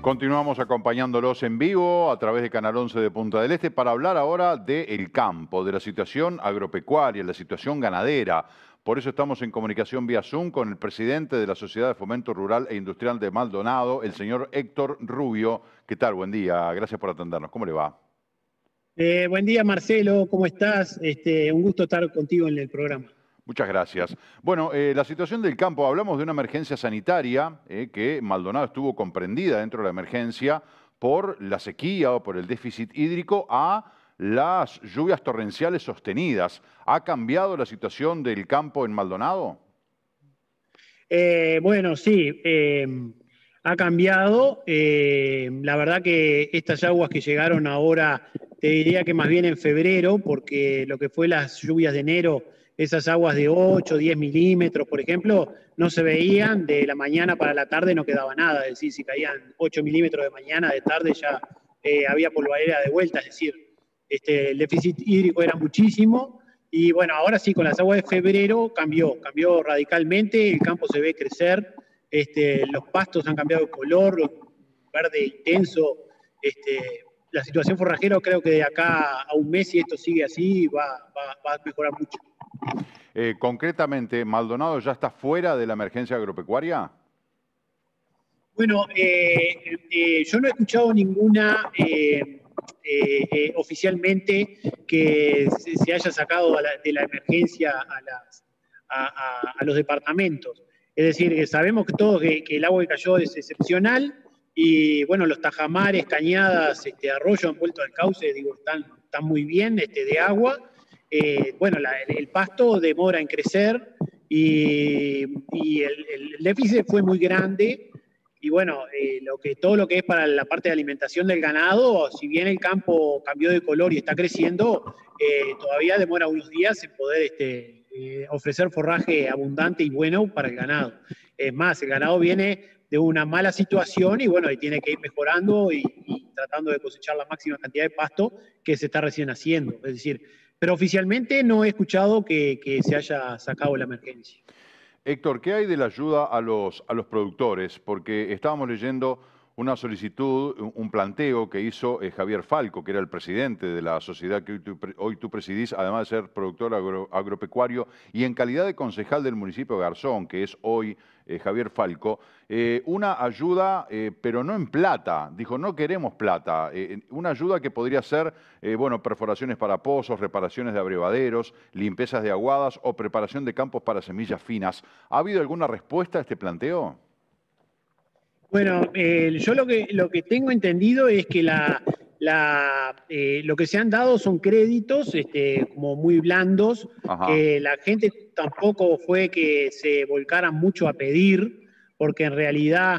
Continuamos acompañándolos en vivo a través de Canal 11 de Punta del Este para hablar ahora del campo, de la situación agropecuaria, la situación ganadera. Por eso estamos en comunicación vía Zoom con el presidente de la Sociedad de Fomento Rural e Industrial de Maldonado, el señor Héctor Rubio. ¿Qué tal? Buen día. Gracias por atendernos. ¿Cómo le va? Buen día, Marcelo. ¿Cómo estás? Un gusto estar contigo en el programa. Muchas gracias. Bueno, la situación del campo, hablamos de una emergencia sanitaria que Maldonado estuvo comprendida dentro de la emergencia por la sequía o por el déficit hídrico a las lluvias torrenciales sostenidas. ¿Ha cambiado la situación del campo en Maldonado? Bueno, sí, ha cambiado. La verdad que estas aguas que llegaron ahora, te diría que más bien en febrero, porque lo que fue las lluvias de enero, esas aguas de 8, 10 milímetros, por ejemplo, no se veían, de la mañana para la tarde no quedaba nada, es decir, si caían 8 milímetros de mañana, de tarde ya había polvareda de vuelta, es decir, el déficit hídrico era muchísimo. Y bueno, ahora sí, con las aguas de febrero cambió radicalmente, el campo se ve crecer, los pastos han cambiado de color, verde intenso, la situación forrajera creo que de acá a un mes, si esto sigue así, va a mejorar mucho. Concretamente, ¿Maldonado ya está fuera de la emergencia agropecuaria? Bueno, yo no he escuchado ninguna oficialmente que se haya sacado de la emergencia a los departamentos. Es decir, que sabemos que todos que el agua que cayó es excepcional y bueno, los tajamares, cañadas, arroyos han vuelto al cauce, digo, están muy bien de agua. Bueno, el pasto demora en crecer y el déficit fue muy grande. Y bueno, todo lo que es para la parte de alimentación del ganado, si bien el campo cambió de color y está creciendo, todavía demora unos días en poder ofrecer forraje abundante y bueno para el ganado. Es más, el ganado viene de una mala situación y bueno, y tiene que ir mejorando y tratando de cosechar la máxima cantidad de pasto que se está recién haciendo. Es decir, pero oficialmente no he escuchado que se haya sacado la emergencia. Héctor, ¿qué hay de la ayuda a los productores? Porque estábamos leyendo una solicitud, un planteo que hizo Javier Falco, que era el presidente de la sociedad que hoy tú presidís, además de ser productor agropecuario, y en calidad de concejal del municipio de Garzón, que es hoy Javier Falco, una ayuda, pero no en plata. Dijo, no queremos plata. Una ayuda que podría ser, bueno, perforaciones para pozos, reparaciones de abrevaderos, limpiezas de aguadas o preparación de campos para semillas finas. ¿Ha habido alguna respuesta a este planteo? Bueno, yo lo que tengo entendido es que lo que se han dado son créditos como muy blandos, Ajá. que la gente tampoco fue que se volcara mucho a pedir, porque en realidad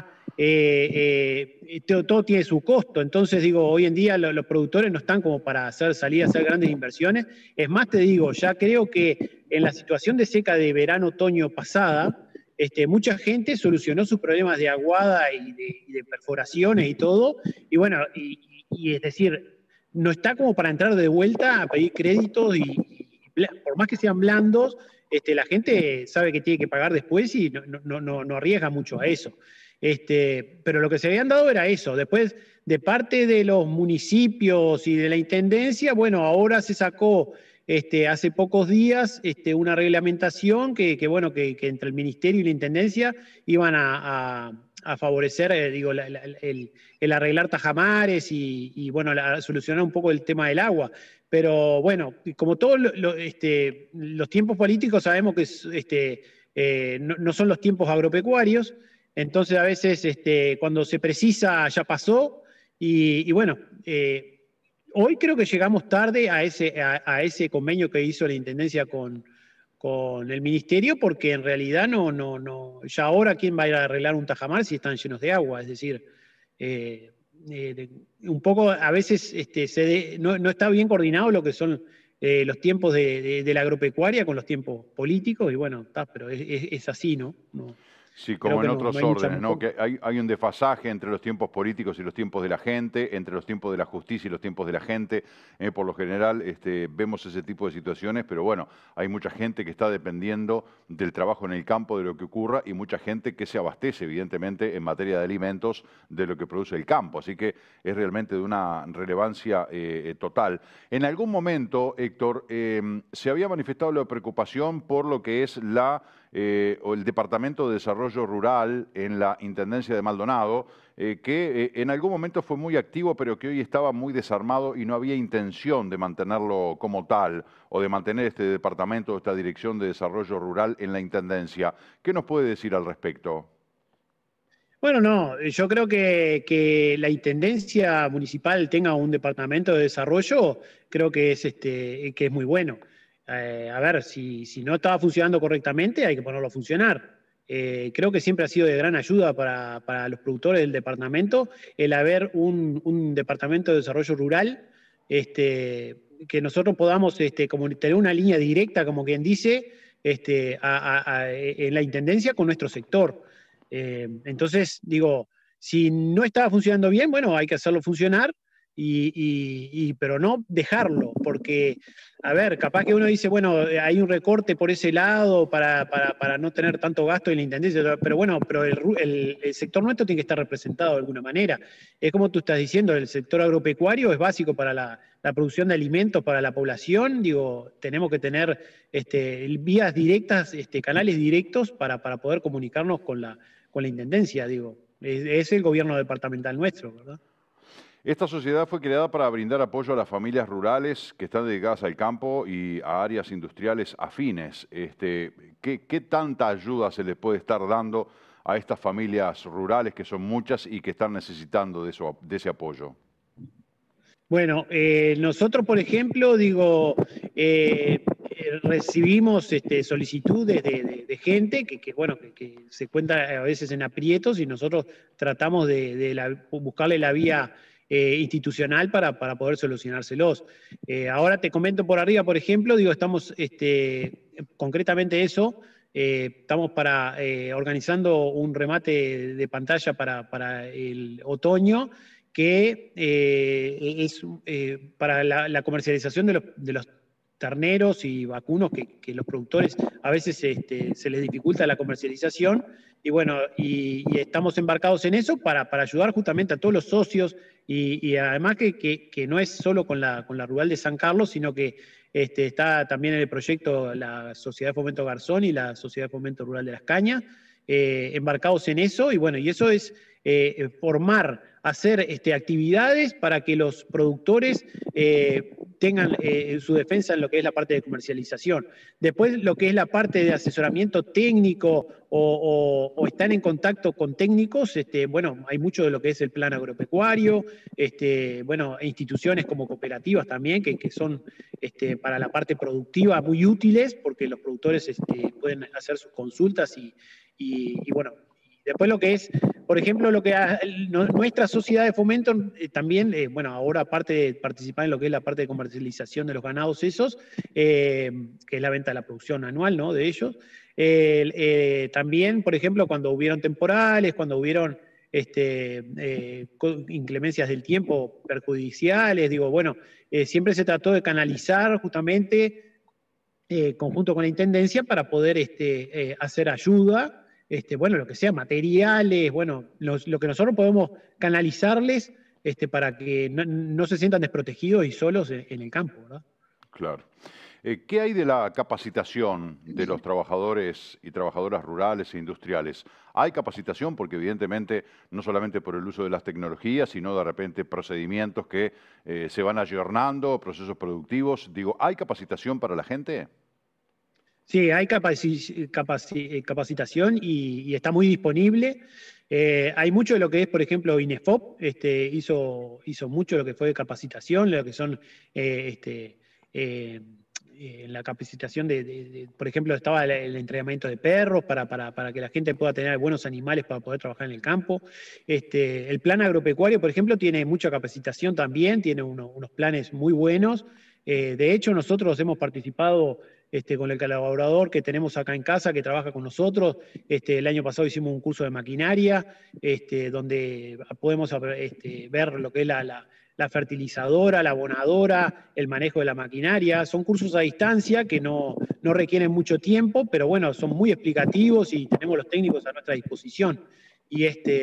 todo tiene su costo. Entonces, digo, hoy en día los productores no están como para salir a hacer grandes inversiones. Es más, te digo, ya creo que en la situación de seca de verano-otoño pasada, mucha gente solucionó sus problemas de aguada y de perforaciones y todo, y bueno, y es decir, no está como para entrar de vuelta a pedir créditos por más que sean blandos, la gente sabe que tiene que pagar después y no arriesga mucho a eso. Pero lo que se habían dado era eso. Después, de parte de los municipios y de la intendencia, bueno, ahora se sacó hace pocos días una reglamentación bueno, que entre el ministerio y la intendencia iban a favorecer, digo, el arreglar tajamares y bueno, solucionar un poco el tema del agua. Pero bueno, como todos los tiempos políticos sabemos que no son los tiempos agropecuarios, entonces a veces cuando se precisa ya pasó y bueno, hoy creo que llegamos tarde a ese convenio que hizo la Intendencia con el Ministerio, porque en realidad ya ahora quién va a ir a arreglar un tajamar si están llenos de agua, es decir, un poco a veces no está bien coordinado lo que son los tiempos de la agropecuaria con los tiempos políticos, y bueno, pero es así, ¿no? Sí, Creo como que en no otros hay mucha... órdenes, ¿no? Que hay un desfasaje entre los tiempos políticos y los tiempos de la gente, entre los tiempos de la justicia y los tiempos de la gente. Por lo general vemos ese tipo de situaciones, pero bueno, hay mucha gente que está dependiendo del trabajo en el campo, de lo que ocurra, y mucha gente que se abastece, evidentemente, en materia de alimentos, de lo que produce el campo. Así que es realmente de una relevancia total. En algún momento, Héctor, se había manifestado la preocupación por lo que es o el Departamento de Desarrollo Rural en la Intendencia de Maldonado, que en algún momento fue muy activo, pero que hoy estaba muy desarmado y no había intención de mantenerlo como tal o de mantener este departamento, esta Dirección de Desarrollo Rural en la Intendencia. ¿Qué nos puede decir al respecto? Bueno, no, yo creo que la Intendencia Municipal tenga un departamento de desarrollo, creo que que es muy bueno. A ver, si no estaba funcionando correctamente, hay que ponerlo a funcionar. Creo que siempre ha sido de gran ayuda para los productores del departamento el haber un departamento de desarrollo rural, que nosotros podamos como tener una línea directa, como quien dice, en la Intendencia con nuestro sector. Entonces, digo, si no estaba funcionando bien, bueno, hay que hacerlo funcionar, pero no dejarlo, porque, a ver, capaz que uno dice, bueno, hay un recorte por ese lado para no tener tanto gasto en la intendencia, pero bueno, pero el sector nuestro tiene que estar representado de alguna manera. Es como tú estás diciendo, el sector agropecuario es básico para la producción de alimentos para la población, digo, tenemos que tener vías directas, canales directos para poder comunicarnos con la intendencia, digo. Es el gobierno departamental nuestro, ¿verdad? Esta sociedad fue creada para brindar apoyo a las familias rurales que están dedicadas al campo y a áreas industriales afines. ¿Qué tanta ayuda se les puede estar dando a estas familias rurales, que son muchas y que están necesitando de ese apoyo? Bueno, nosotros, por ejemplo, digo, recibimos solicitudes de gente bueno, que se encuentra a veces en aprietos y nosotros tratamos de buscarle la vía institucional para poder solucionárselos. Ahora te comento por arriba, por ejemplo, digo, estamos concretamente eso. Estamos organizando un remate de pantalla para el otoño que es para la comercialización de los terneros y vacunos que los productores a veces se les dificulta la comercialización. Y bueno, y estamos embarcados en eso para ayudar justamente a todos los socios y además que no es solo con la Rural de San Carlos, sino que está también en el proyecto la Sociedad de Fomento Garzón y la Sociedad de Fomento Rural de Las Cañas, embarcados en eso. Y bueno, y eso es formar, hacer actividades para que los productores tengan su defensa en lo que es la parte de comercialización. Después, lo que es la parte de asesoramiento técnico o están en contacto con técnicos, bueno, hay mucho de lo que es el plan agropecuario, bueno, instituciones como cooperativas también, que son para la parte productiva muy útiles, porque los productores pueden hacer sus consultas y bueno, después lo que es, por ejemplo, nuestra sociedad de fomento también, bueno, ahora aparte de participar en lo que es la parte de comercialización de los ganados esos, que es la venta de la producción anual, ¿no? De ellos. También, por ejemplo, cuando hubieron temporales, cuando hubieron inclemencias del tiempo perjudiciales, digo, bueno, siempre se trató de canalizar justamente conjunto con la Intendencia para poder hacer ayuda, bueno, lo que sea, materiales, bueno, lo que nosotros podemos canalizarles para que no se sientan desprotegidos y solos en el campo, ¿verdad? Claro. ¿Qué hay de la capacitación de los trabajadores y trabajadoras rurales e industriales? ¿Hay capacitación? Porque evidentemente no solamente por el uso de las tecnologías, sino de repente procedimientos que se van ayornando, procesos productivos. Digo, ¿hay capacitación para la gente? Sí, hay capacitación y está muy disponible. Hay mucho de lo que es, por ejemplo, INEFOP, hizo mucho de lo que fue de capacitación, lo que son la capacitación por ejemplo, estaba el entrenamiento de perros para que la gente pueda tener buenos animales para poder trabajar en el campo. El plan agropecuario, por ejemplo, tiene mucha capacitación también, tiene unos planes muy buenos. De hecho, nosotros hemos participado con el colaborador que tenemos acá en casa, que trabaja con nosotros. El año pasado hicimos un curso de maquinaria, donde podemos ver lo que es la fertilizadora, la abonadora, el manejo de la maquinaria. Son cursos a distancia que no requieren mucho tiempo, pero bueno, son muy explicativos y tenemos los técnicos a nuestra disposición. Y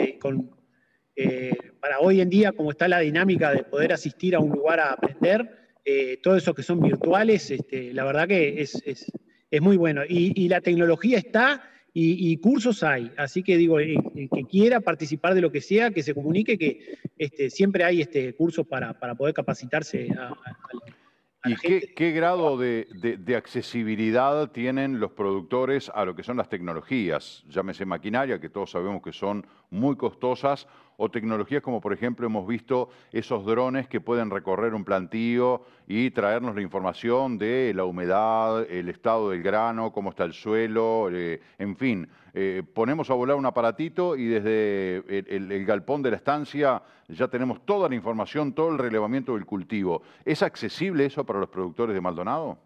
para hoy en día, como está la dinámica de poder asistir a un lugar a aprender, todo eso que son virtuales, la verdad que es muy bueno. Y la tecnología está y cursos hay. Así que digo, el que quiera participar de lo que sea, que se comunique, que siempre hay cursos para poder capacitarse a ¿Y la gente. qué grado de accesibilidad tienen los productores a lo que son las tecnologías? Llámese maquinaria, que todos sabemos que son muy costosas, o tecnologías como, por ejemplo, hemos visto esos drones que pueden recorrer un plantío y traernos la información de la humedad, el estado del grano, cómo está el suelo, en fin. Ponemos a volar un aparatito y desde el galpón de la estancia ya tenemos toda la información, todo el relevamiento del cultivo. ¿Es accesible eso para los productores de Maldonado?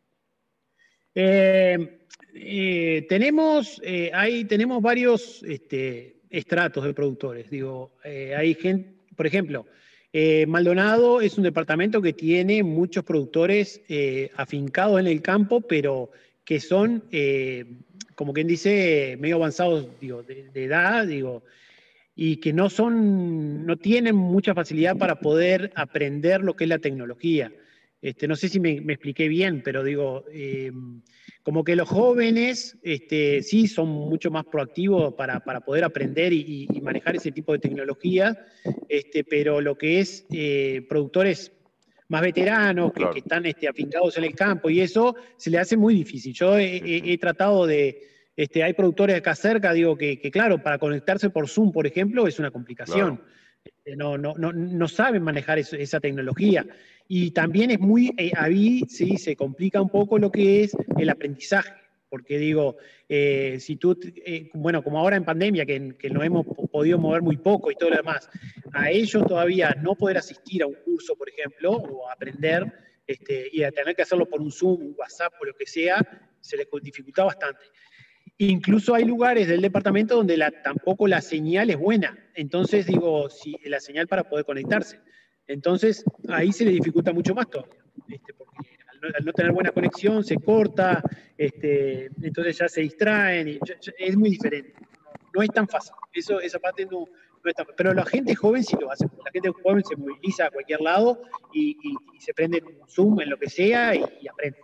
Tenemos varios estratos de productores. Digo, hay gente, por ejemplo, Maldonado es un departamento que tiene muchos productores afincados en el campo, pero que son, como quien dice, medio avanzados, digo, de edad, digo, y que no tienen mucha facilidad para poder aprender lo que es la tecnología. No sé si me expliqué bien, pero digo, como que los jóvenes sí son mucho más proactivos para poder aprender y manejar ese tipo de tecnología, pero lo que es productores más veteranos, Claro. que están afincados en el campo y eso se le hace muy difícil. Yo he tratado de... hay productores acá cerca, digo, que claro, para conectarse por Zoom, por ejemplo, es una complicación. Claro. No saben manejar esa tecnología. Y también es ahí sí se complica un poco lo que es el aprendizaje. Porque digo, si tú, bueno, como ahora en pandemia, que nos hemos podido mover muy poco y todo lo demás, a ellos todavía no poder asistir a un curso, por ejemplo, o aprender, y a tener que hacerlo por un Zoom, un WhatsApp o lo que sea, se les dificulta bastante. Incluso hay lugares del departamento donde tampoco la señal es buena. Entonces, digo, si la señal para poder conectarse. Entonces, ahí se le dificulta mucho más todavía. Porque al no tener buena conexión, se corta, entonces ya se distraen. Es muy diferente. No es tan fácil. Esa parte no es tan fácil. Pero la gente joven sí lo hace. La gente joven se moviliza a cualquier lado y se prende en un Zoom, en lo que sea, y aprende.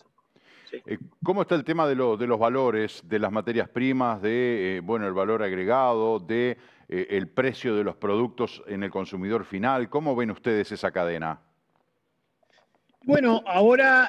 ¿Cómo está el tema de los valores, de las materias primas, bueno, el valor agregado, el precio de los productos en el consumidor final? ¿Cómo ven ustedes esa cadena? Bueno, ahora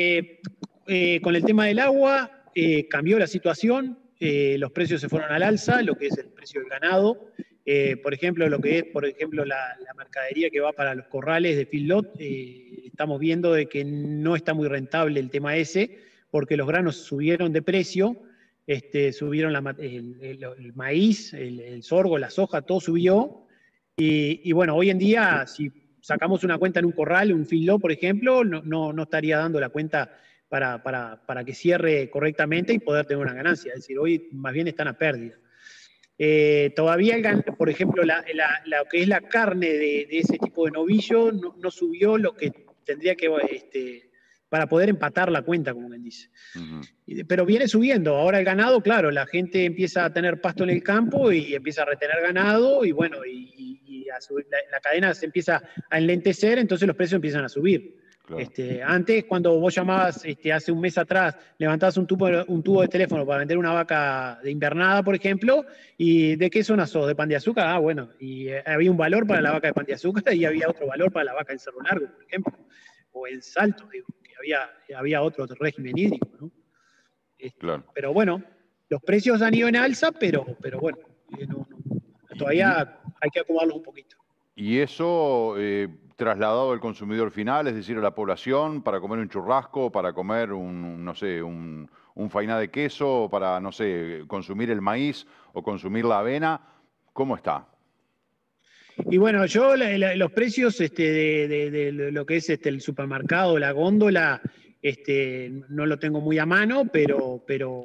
con el tema del agua cambió la situación, los precios se fueron al alza, lo que es el precio del ganado. Por ejemplo, lo que es, la mercadería que va para los corrales de feedlot, estamos viendo de que no está muy rentable el tema ese, porque los granos subieron de precio, subieron el maíz, el sorgo, la soja, todo subió. Y bueno, hoy en día, si sacamos una cuenta en un corral, un feedlot, por ejemplo, no estaría dando la cuenta para que cierre correctamente y poder tener una ganancia. Es decir, hoy más bien están a pérdida. Todavía, por ejemplo, lo que es la carne de ese tipo de novillo no subió lo que tendría que, para poder empatar la cuenta, como quien dice. Pero viene subiendo. Ahora el ganado, claro, la gente empieza a tener pasto en el campo y empieza a retener ganado y bueno, la cadena se empieza a enlentecer, entonces los precios empiezan a subir. Claro. Antes, cuando vos llamabas hace un mes atrás, levantabas un tubo de teléfono para vender una vaca de invernada, por ejemplo, y ¿de qué zona sos? ¿De Pan de Azúcar? Ah, bueno, y había un valor para la vaca de Pan de Azúcar y había otro valor para la vaca en Cerro Largo, por ejemplo, o en Salto, digo, que había otro régimen hídrico, ¿no? Claro. Pero bueno, los precios han ido en alza, pero bueno, todavía hay que acomodarlos un poquito. ¿Y eso trasladado al consumidor final, es decir, a la población, para comer un churrasco, para comer no sé, un fainá de queso, para, no sé, consumir el maíz o consumir la avena? ¿Cómo está? Y bueno, yo los precios de lo que es el supermercado, la góndola, no lo tengo muy a mano, pero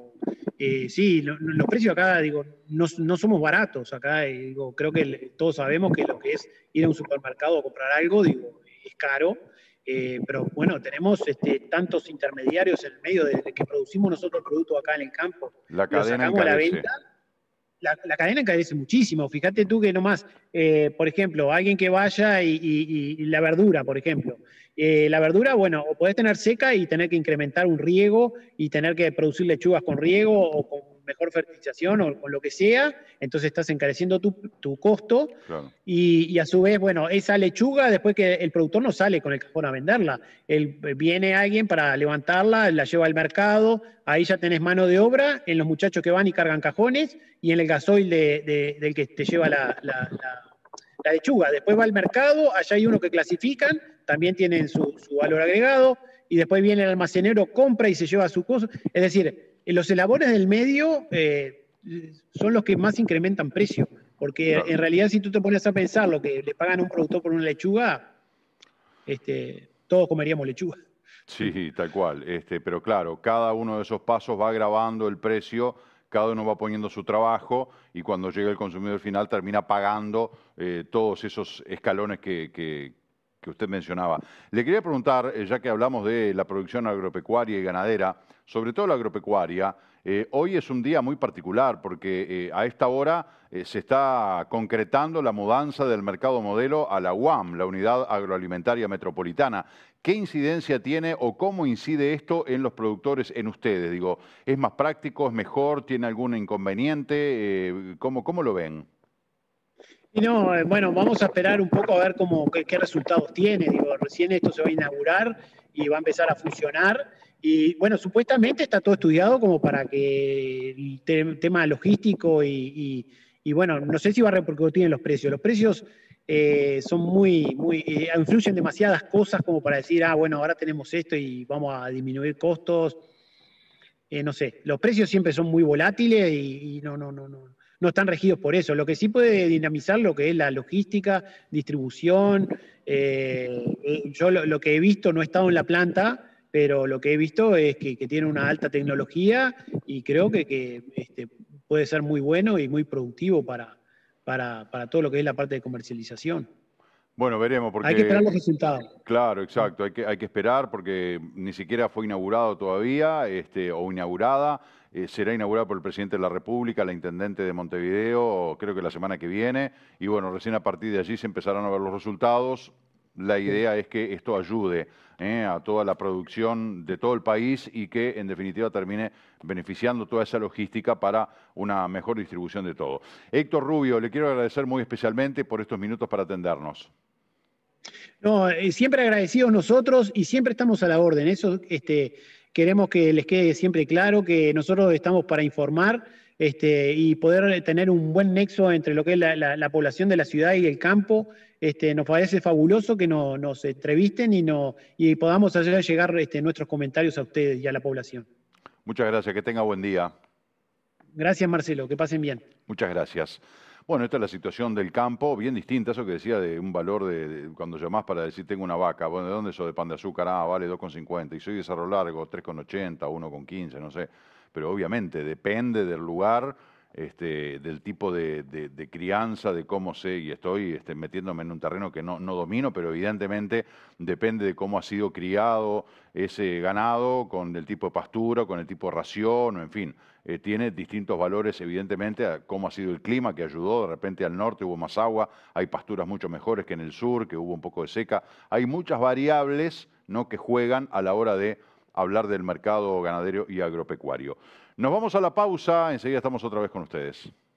sí, los precios acá, digo, no somos baratos acá, digo, creo que todos sabemos que lo que es ir a un supermercado a comprar algo, digo, es caro, pero bueno, tenemos tantos intermediarios en el medio de que producimos nosotros el producto acá en el campo, La lo cadena sacamos a la encarece. venta. La cadena encarece muchísimo. Fíjate tú que nomás, por ejemplo, alguien que vaya y la verdura, por ejemplo. La verdura, bueno, o podés tener seca y tener que incrementar un riego y tener que producir lechugas con riego o con mejor fertilización o con lo que sea. Entonces estás encareciendo tu costo. Claro. Y a su vez, bueno, esa lechuga, después que el productor no sale con el cajón a venderla, viene alguien para levantarla, la lleva al mercado, ahí ya tenés mano de obra en los muchachos que van y cargan cajones y en el gasoil del que te lleva la lechuga. Después va al mercado, allá hay uno que clasifican, también tienen su valor agregado, y después viene el almacenero, compra y se lleva su cosa. Es decir, los elabores del medio son los que más incrementan precio. Porque Claro. en realidad, si tú te pones a pensar lo que le pagan a un productor por una lechuga, todos comeríamos lechuga. Sí, tal cual. Pero claro, cada uno de esos pasos va agravando el precio, cada uno va poniendo su trabajo y cuando llega el consumidor final termina pagando todos esos escalones que usted mencionaba. Le quería preguntar, ya que hablamos de la producción agropecuaria y ganadera, sobre todo la agropecuaria, hoy es un día muy particular porque a esta hora se está concretando la mudanza del mercado modelo a la UAM, la Unidad Agroalimentaria Metropolitana. ¿Qué incidencia tiene o cómo incide esto en los productores, en ustedes? Digo, ¿es más práctico, es mejor, tiene algún inconveniente? ¿Cómo lo ven? Y no, bueno, vamos a esperar un poco a ver qué resultados tiene. Digo, recién esto se va a inaugurar y va a empezar a funcionar. Y bueno, supuestamente está todo estudiado como para que el tema logístico y bueno, no sé si va a repercutir en los precios. Los precios son influyen demasiadas cosas como para decir, bueno, ahora tenemos esto y vamos a disminuir costos. No sé, los precios siempre son muy volátiles y no están regidos por eso. Lo que sí puede dinamizar lo que es la logística, distribución. Yo lo que he visto, no he estado en la planta, pero lo que he visto es que tiene una alta tecnología y creo que puede ser muy bueno y muy productivo para todo lo que es la parte de comercialización. Bueno, veremos, Hay que esperar los porque resultados. claro, exacto. Hay que esperar porque ni siquiera fue inaugurado todavía, o inaugurada. Será inaugurada por el presidente de la República, la intendente de Montevideo, creo que la semana que viene. Y bueno, recién a partir de allí se empezarán a ver los resultados. La idea es que esto ayude a toda la producción de todo el país y que en definitiva termine beneficiando toda esa logística para una mejor distribución de todo. Héctor Rubio, le quiero agradecer muy especialmente por estos minutos para atendernos. No, siempre agradecidos nosotros y siempre estamos a la orden. Eso queremos que les quede siempre claro que nosotros estamos para informar y poder tener un buen nexo entre lo que es la población de la ciudad y el campo. Nos parece fabuloso que nos entrevisten y podamos hacer llegar nuestros comentarios a ustedes y a la población. Muchas gracias, que tenga buen día. Gracias, Marcelo, que pasen bien. Muchas gracias. Bueno, esta es la situación del campo, bien distinta, eso que decía de un valor cuando llamás para decir tengo una vaca, bueno, ¿de dónde eso de pan de azúcar? Vale 2,50 y soy de Cerro Largo, 3,80, 1,15, no sé. Pero obviamente depende del lugar, del tipo de crianza, de cómo sé, y estoy metiéndome en un terreno que no domino, pero evidentemente depende de cómo ha sido criado ese ganado, con el tipo de pastura, con el tipo de ración, en fin. Tiene distintos valores, evidentemente, a cómo ha sido el clima que ayudó. De repente al norte hubo más agua, hay pasturas mucho mejores que en el sur, que hubo un poco de seca. Hay muchas variables, ¿no?, que juegan a la hora de hablar del mercado ganadero y agropecuario. Nos vamos a la pausa, enseguida estamos otra vez con ustedes.